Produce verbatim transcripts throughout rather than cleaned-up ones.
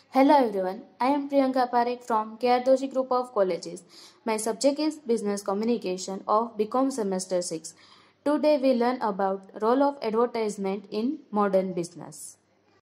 Hello everyone, I am Priyanka Parekh from K R Doshi Group of Colleges. My subject is Business Communication of BCom Semester six. Today we learn about role of advertisement in modern business.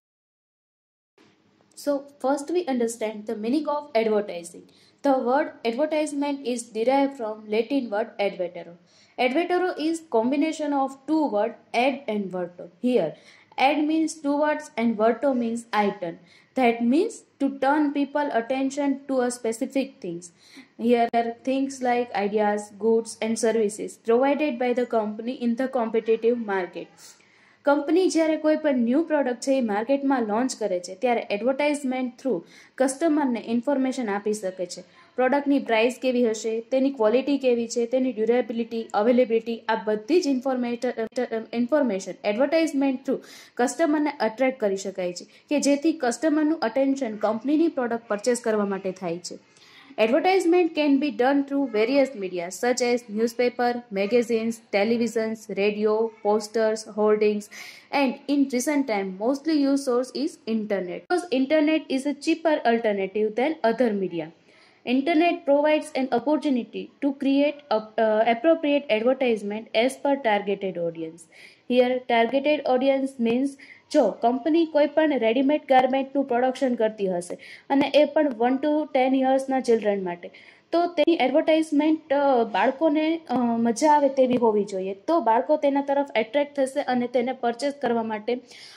So first we understand the meaning of advertising. The word advertisement is derived from Latin word advertero. Advertero is combination of two words ad and verto. Here, ad means two words and verto means item. That means to turn people attention to a specific things. Here are things like ideas, goods and services provided by the company in the competitive market. Company જ્યારે કોઈ પણ new product છે એ માર્કેટમાં launch કરે છે ત્યારે advertisement through કસ્ટમરને information આપી શકે છે. પ્રોડક્ટની પ્રાઇસ કેવી હશે, તેની ક્વોલિટી કેવી છે, તેની ડ્યુરેબિલિટી, અવેલેબિલિટી, આ બધી જ ઇન્ફોર્મેશન ઇન્ફોર્મેશન એડવર્ટાઇઝમેન્ટ થ્રુ કસ્ટમરને અટ્રેક્ટ કરી શકાય છે કે જેથી કસ્ટમરનું અટેન્શન કંપનીની પ્રોડક્ટ પરચેસ કરવા માટે થાય છે. Advertisement can be done through various media such as newspaper, magazines, televisions, radio, posters, hoardings, and in recent time mostly used source is internet. Because internet is a cheaper alternative than other media. Internet provides an opportunity to create a, uh, appropriate advertisement as per targeted audience. Here targeted audience means જો company કોઈ પણ readymade ગાર્મેન્ટનું production કરતી હશે અને એ પણ one to ten યર્સના children માટે, તો તેની એડવર્ટાઇઝમેન્ટ બાળકોને મજા આવે તેવી હોવી જોઈએ, તો બાળકો તેના તરફ એટ્રેક્ટ થશે અને તેને પરચેસ કરવા માટે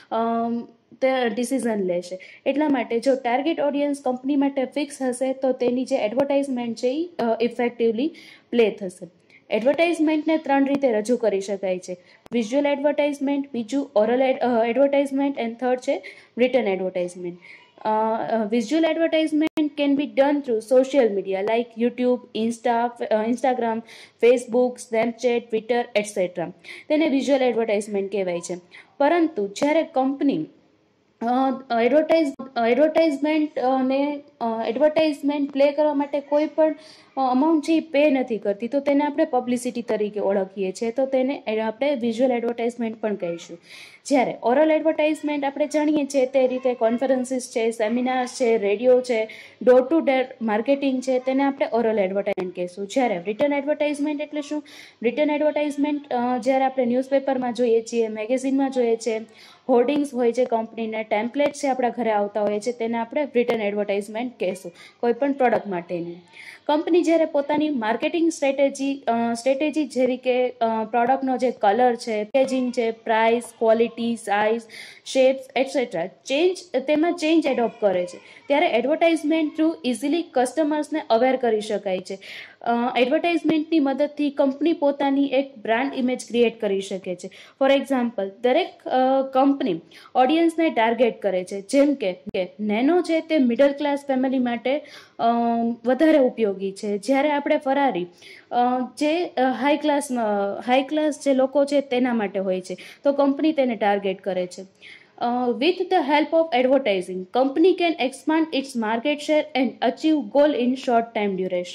તે ડિસિઝન લેશે. એટલા માટે જો ટાર્ગેટ ઓડિયન્સ કંપની માટે ફિક્સ હશે તો તેની જે એડવર્ટાઇઝમેન્ટ છે એ ઇફેક્ટિવલી પ્લે થશે. એડવર્ટાઇઝમેન્ટને ત્રણ રીતે રજૂ કરી શકાય છે: વિઝ્યુઅલ એડવર્ટાઇઝમેન્ટ, બીજું ઓરલ એડવર્ટાઇઝમેન્ટ એન્ડ થર્ડ છે written advertisement. Visual advertisement can be done through social media like YouTube, insta Instagram, Facebook, Snapchat, Twitter etcetera. તેને વિઝ્યુઅલ એડવર્ટાઇઝમેન્ટ કહેવાય છે. પરંતુ જ્યારે કંપની એડવર્ટાઇઝ એડવર્ટાઇઝમેન્ટ અને એડવર્ટાઇઝમેન્ટ પ્લે કરવા માટે કોઈ પણ અમાઉન્ટ છે એ પે નથી કરતી, તો તેને આપણે પબ્લિસિટી તરીકે ઓળખીએ છીએ, તો તેને આપણે વિઝ્યુઅલ એડવર્ટાઇઝમેન્ટ પણ કહીશું. જ્યારે ઓરલ એડવર્ટાઇઝમેન્ટ આપણે જાણીએ છીએ તે રીતે કોન્ફરન્સીસ છે, સેમિનાર્સ છે, રેડિયો છે, ડોર ટુ ડોર માર્કેટિંગ છે, તેને આપણે ઓરલ એડવર્ટાઇઝમેન્ટ કહીશું. જ્યારે રિટન એડવર્ટાઇઝમેન્ટ એટલે શું? રિટન એડવર્ટાઇઝમેન્ટ જ્યારે આપણે ન્યૂઝપેપરમાં જોઈએ છીએ, મેગેઝિનમાં જોઈએ છીએ, હોર્ડિંગ્સ હોય છે, કંપનીના ટેમ્પલેટ છે આપણા ઘરે આવતા હોય છે, તેને આપણે રિટન એડવર્ટાઇઝમેન્ટ કહીશું કોઈ પણ પ્રોડક્ટ માટેની. કંપની જ્યારે પોતાની માર્કેટિંગ સ્ટ્રેટેજી સ્ટ્રેટેજી જેવી કે પ્રોડક્ટનો જે કલર છે, પેકેજિંગ છે, price, quality, size, shapes etcetera change તેમાં ચેન્જ એડોપ્ટ કરે છે, ત્યારે એડવર્ટાઇઝમેન્ટ થ્રુ ઇઝીલી કસ્ટમર્સને અવેર કરી શકાય છે. એડવર્ટાઇઝમેન્ટની મદદથી કંપની પોતાની એક બ્રાન્ડ ઇમેજ ક્રિએટ કરી શકે છે. ફોર એક્ઝામ્પલ, દરેક કંપની ઓડિયન્સને ટાર્ગેટ કરે છે, જેમ કે નેનો છે તે મિડલ ક્લાસ ફેમિલી માટે વધારે ઉપયોગી છે, જ્યારે આપણે ફરારી જે હાઈ ક્લાસ હાઈ ક્લાસ જે લોકો છે તેના માટે હોય છે, તો કંપની તેને ટાર્ગેટ કરે છે. Uh, with the help of advertising, company can expand its market share and achieve goal in short time duration.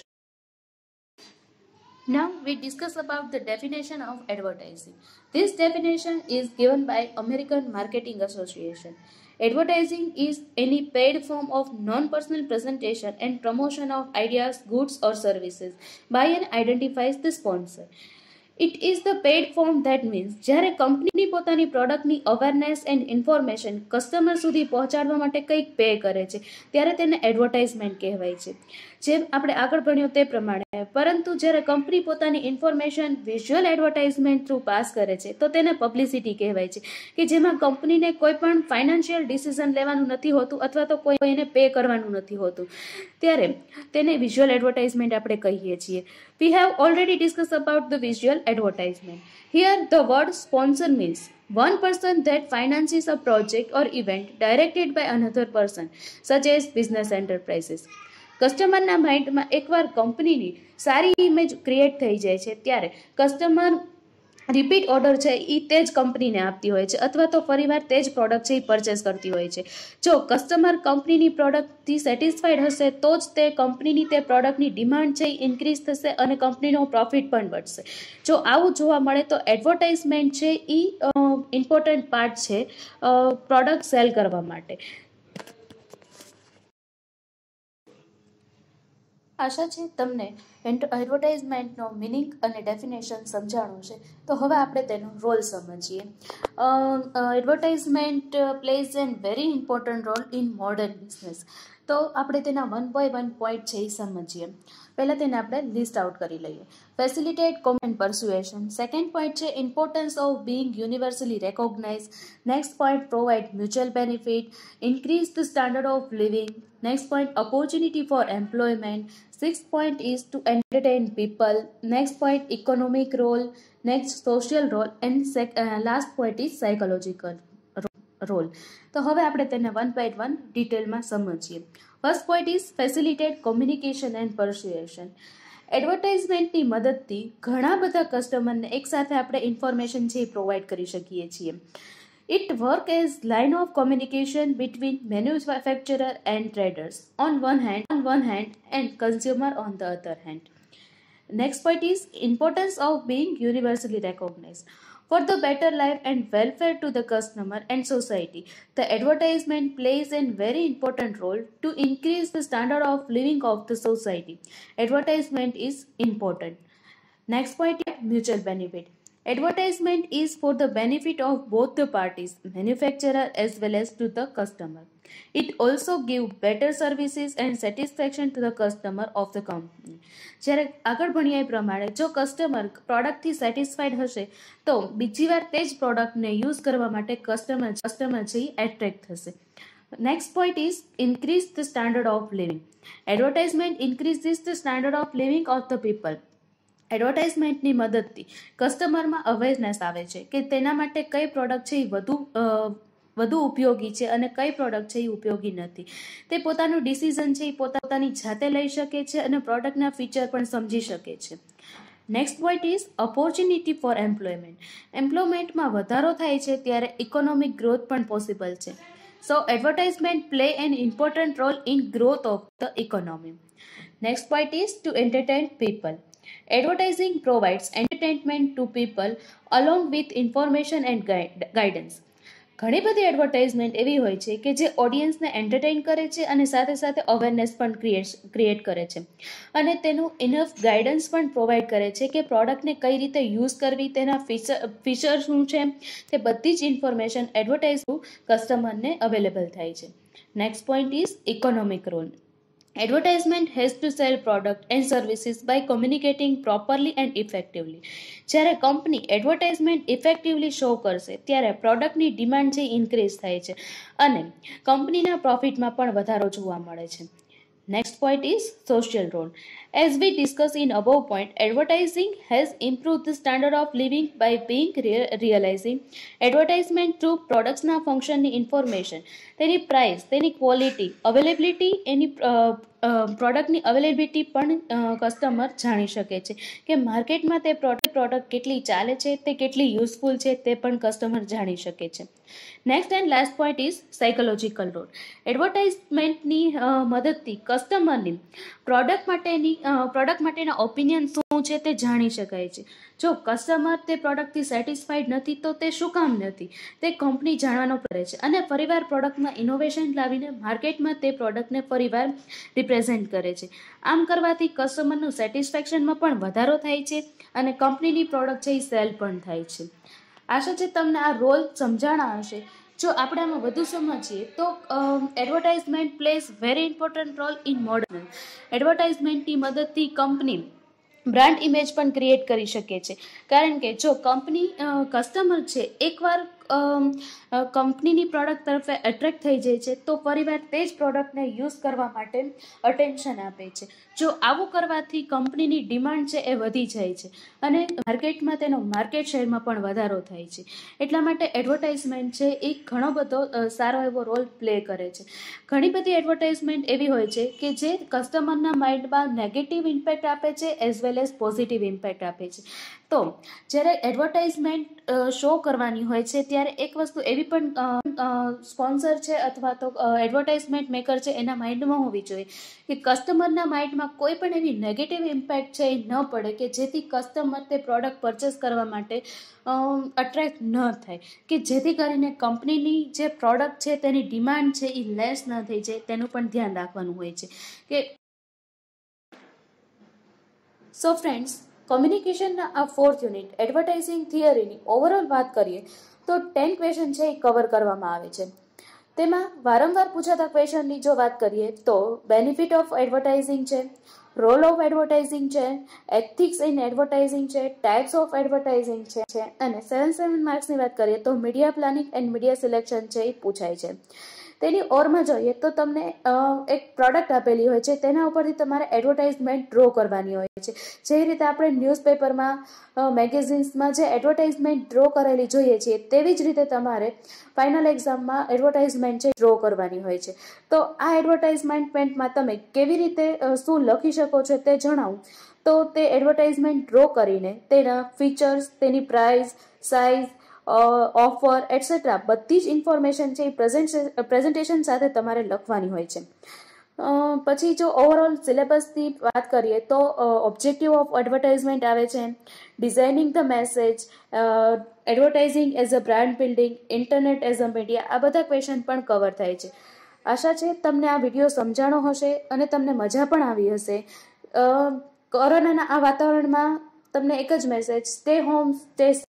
Now we discuss about the definition of advertising. This definition is given by American Marketing Association. Advertising is any paid form of non-personal presentation and promotion of ideas, goods or services by and identifies the sponsor. It is the paid form that means જ્યારે company પોતાની પ્રોડક્ટની awareness and information customer સુધી પહોંચાડવા માટે કંઈક pay કરે છે ત્યારે તેને એડવર્ટાઇઝમેન્ટ કહેવાય છે. જેમ આપણે આગળ ભણ્યું તે પ્રમાણે, પરંતુ જ્યારે કંપની પોતાની information visual advertisement through pass કરે છે તો તેને પબ્લિસિટી કહેવાય છે, કે જેમાં કંપનીને કોઈ પણ ફાઇનાન્શિયલ ડિસિઝન લેવાનું નથી હોતું અથવા તો કોઈને પે કરવાનું નથી હોતું, ત્યારે તેને વિઝ્યુઅલ એડવર્ટાઇઝમેન્ટ આપણે કહીએ છીએ. We have already discussed about the visual advertisement. Here the word sponsor means one person that finances a project or event directed by another person, such as business enterprises. કસ્ટમરના માઇન્ડમાં એકવાર કંપનીની સારી image create થઈ જાય છે ત્યારે customer repeat order છે એ તે જ કંપનીને આપતી હોય છે અથવા તો ફરીવાર તે જ પ્રોડક્ટ છે એ પરચેસ કરતી હોય છે. જો કસ્ટમર કંપનીની પ્રોડક્ટથી સેટિસ્ફાઈડ હશે તો જ તે કંપનીની તે પ્રોડક્ટની ડિમાન્ડ છે એ ઇન્ક્રીઝ થશે અને કંપનીનો પ્રોફિટ પણ વધશે. જો આવું જોવા મળે તો એડવર્ટાઇઝમેન્ટ છે એ ઇમ્પોર્ટન્ટ પાર્ટ છે પ્રોડક્ટ સેલ કરવા માટે. આશા છે તમને એડવર્ટાઇઝમેન્ટનો મિનિંગ અને ડેફિનેશન સમજાણું છે. તો હવે આપણે તેનો રોલ સમજીએ. Advertisement plays an very important role in modern business. તો આપણે તેના વન બાય વન પોઈન્ટ છે એ સમજીએ. પહેલાં તેને આપણે લિસ્ટ આઉટ કરી લઈએ. Facilitate common persuasion. Second point છે importance of being universally recognise. Next point provide mutual benefit. Increase the standard of living. Next point, opportunity for employment. Sixth point is to entertain people. Next point, economic role. Next, social role. And sec- uh, last point is psychological role. તો હવે આપણે તેને one by one ડિટેલમાં સમજીએ. First point is facilitate communication and persuasion. એડવર્ટાઇઝમેન્ટની મદદથી ઘણા બધા કસ્ટમરને એકસાથે આપણે ઇન્ફોર્મેશન છે એ પ્રોવાઈડ કરી શકીએ છીએ. It works as line of communication between manufacturer and traders on one hand, on one hand, and consumer on the other hand. Next point is importance of being universally recognized. For the better life and welfare to the customer and society, the advertisement plays a very important role to increase the standard of living of the society. Advertisement is important. Next point is mutual benefit. Advertisement is for the benefit of both the parties, manufacturer as well as to the customer. It also gives better services and satisfaction to the customer of the company. જ્યારે આગળ ભણ્યા એ પ્રમાણે જો customer પ્રોડક્ટથી satisfied હશે તો બીજી વાર તે જ પ્રોડક્ટને યુઝ કરવા માટે કસ્ટમર કસ્ટમર છે એ એટ્રેક્ટ થશે. Next point is increase the standard of living. Advertisement increases the standard of living of the people. એડવર્ટાઇઝમેન્ટની મદદથી કસ્ટમરમાં અવેરનેસ આવે છે કે તેના માટે કઈ પ્રોડક્ટ છે એ વધુ વધુ ઉપયોગી છે અને કઈ પ્રોડક્ટ છે એ ઉપયોગી નથી. તે પોતાનું ડિસિઝન છે એ પોતાની જાતે લઈ શકે છે અને પ્રોડક્ટના ફીચર પણ સમજી શકે છે. Next point is opportunity for employment. એમ્પ્લોયમેન્ટમાં વધારો થાય છે ત્યારે ઇકોનોમિક ગ્રોથ પણ પોસિબલ છે. So advertisement play an important role in growth of the economy. Next point is to entertain people. Advertising provides entertainment to people along with information and guidance. ઘણી બધી advertisement એવી હોય છે કે જે ઓડિયન્સને entertain કરે છે અને સાથે સાથે અવેરનેસ પણ ક્રિએટ ક્રિએટ કરે છે અને તેનું ઇનફ ગાઈડન્સ પણ પ્રોવાઈડ કરે છે કે પ્રોડક્ટને કઈ રીતે યુઝ કરવી, તેના ફીચર ફીચર શું છે, તે બધી જ ઇન્ફોર્મેશન એડવર્ટાઇઝ કસ્ટમરને અવેલેબલ થાય છે. Next point is economic role. Advertisement has to sell product and services by communicating properly and effectively. જ્યારે કંપની એડવર્ટાઇઝમેન્ટ ઇફેક્ટિવલી શો કરશે ત્યારે પ્રોડક્ટની ડિમાન્ડ છે ઇન્ક્રીઝ થાય છે અને કંપનીના પ્રોફિટમાં પણ વધારો જોવા મળે છે. Next point is social role. As we discussed in above point, advertising has improved the standard of living by being real, realizing advertisement through products ના ફંક્શનની ઇન્ફોર્મેશન, તેની પ્રાઇસ, તેની ક્વોલિટી, અવેલેબિલિટી, એની પ્રોડક્ટની અવેલેબિલિટી પણ કસ્ટમર જાણી શકે છે કે માર્કેટમાં તે પ્રોડક્ટ પ્રોડક્ટ કેટલી ચાલે છે, તે કેટલી યુઝફુલ છે તે પણ કસ્ટમર જાણી શકે છે. Next and last point is psychological role. એડવર્ટાઇઝમેન્ટની મદદથી કસ્ટમરની પ્રોડક્ટ માટેની પ્રોડક્ટ માટેના ઓપિનિયન શું છે તે જાણી શકાય છે. જો કસ્ટમર તે પ્રોડક્ટથી સેટિસ્ફાઈડ નથી તો તે શું કામ નથી તે કંપની જાણવાનો પડે છે અને ફરીવાર પ્રોડક્ટમાં ઇનોવેશન લાવીને માર્કેટમાં તે પ્રોડક્ટને ફરીવાર રિપ્રેઝેન્ટ કરે છે. આમ કરવાથી કસ્ટમરનું સેટિસ્ફેક્શનમાં પણ વધારો થાય છે અને કંપનીની પ્રોડક્ટ છે એ સેલ પણ થાય છે. આશા છે તમને આ રોલ સમજાણા હશે. જો આપણે આમાં વધુ સમજીએ તો advertisement plays very important role in modern. એડવર્ટાઇઝમેન્ટની મદદથી કંપની બ્રાન્ડ ઇમેજ પણ ક્રિએટ કરી શકે છે કારણ કે જો કંપની કસ્ટમર છે એકવાર કંપનીની પ્રોડક્ટ તરફ એટ્રેક્ટ થઈ જાય છે તો ફરીવાર તે જ પ્રોડક્ટને યુઝ કરવા માટે અટેન્શન આપે છે. જો આવું કરવાથી કંપનીની ડિમાન્ડ છે એ વધી જાય છે અને માર્કેટમાં તેનો માર્કેટ શેરમાં પણ વધારો થાય છે. એટલા માટે એડવર્ટાઇઝમેન્ટ છે એ ઘણો બધો સારો એવો રોલ પ્લે કરે છે. ઘણી બધી એડવર્ટાઇઝમેન્ટ એવી હોય છે કે જે કસ્ટમરના માઇન્ડમાં નેગેટિવ ઇમ્પેક્ટ આપે છે as well as positive impact આપે છે. તો જ્યારે એડવર્ટાઇઝમેન્ટ શો કરવાની હોય છે ત્યારે એક વસ્તુ એવી પણ સ્પોન્સર છે અથવા તો એડવર્ટાઇઝમેન્ટ મેકર છે એના માઇન્ડમાં હોવી જોઈએ કે કસ્ટમરના માઇન્ડમાં કોઈ પણ એવી નેગેટિવ ઇમ્પેક્ટ છે એ ન પડે કે જેથી કસ્ટમર તે પ્રોડક્ટ પરચેસ કરવા માટે અટ્રેક્ટ ન થાય, કે જેથી કરીને કંપનીની જે પ્રોડક્ટ છે તેની ડિમાન્ડ છે એ લેસ ન થઈ જાય તેનું પણ ધ્યાન રાખવાનું હોય છે. કે સો ફ્રેન્ડ્સ, કોમ્યુનિકેશનના આ ફોર્થ યુનિટ એડવર્ટાઇઝિંગ થિયરીની ઓવરઓલ વાત કરીએ તો ટેન ક્વેશ્ચન છે એ કવર કરવામાં આવે છે. તેમાં વારંવાર પૂછાતા ક્વેશ્ચનની જો વાત કરીએ તો બેનિફિટ ઓફ એડવર્ટાઇઝિંગ છે, રોલ ઓફ એડવર્ટાઇઝિંગ છે, એથિક્સ ઇન એડવર્ટાઇઝિંગ છે, ટાઈપ્સ ઓફ એડવર્ટાઇઝિંગ છે અને સેવન સેવન માર્ક્સની વાત કરીએ તો media planning and media selection છે એ પૂછાય છે. તેની ઓરમાં જોઈએ તો તમને એક પ્રોડક્ટ આપેલી હોય છે, તેના ઉપરથી તમારે એડવર્ટાઇઝમેન્ટ ડ્રો કરવાની હોય છે. જે રીતે આપણે ન્યૂઝપેપરમાં, મેગેઝિન્સમાં જે એડવર્ટાઇઝમેન્ટ ડ્રો કરેલી જોઈએ છીએ તેવી જ રીતે તમારે ફાઇનલ એક્ઝામમાં એડવર્ટાઇઝમેન્ટ છે ડ્રો કરવાની હોય છે. તો આ એડવર્ટાઇઝમેન્ટમાં તમે કેવી રીતે શું લખી શકો છો તે જણાવું તો તે એડવર્ટાઇઝમેન્ટ ડ્રો કરીને તેના ફીચર્સ, તેની પ્રાઇસ, સાઇઝ, ઓફર એટસેટ્રા બધી જ ઇન્ફોર્મેશન છે એ પ્રેઝન્ટેશન સાથે તમારે લખવાની હોય છે. પછી જો ઓવરઓલ સિલેબસની વાત કરીએ તો ઓબ્જેક્ટિવ ઓફ એડવર્ટાઇઝમેન્ટ આવે છે, designing the message, advertising as a brand building, internet as a media, આ બધા ક્વેશ્ચન પણ કવર થાય છે. આશા છે તમને આ વિડીયો સમજાણો હશે અને તમને મજા પણ આવી હશે. કોરોનાના આ વાતાવરણમાં તમને એક જ મેસેજ, સ્ટે હોમ, સ્ટે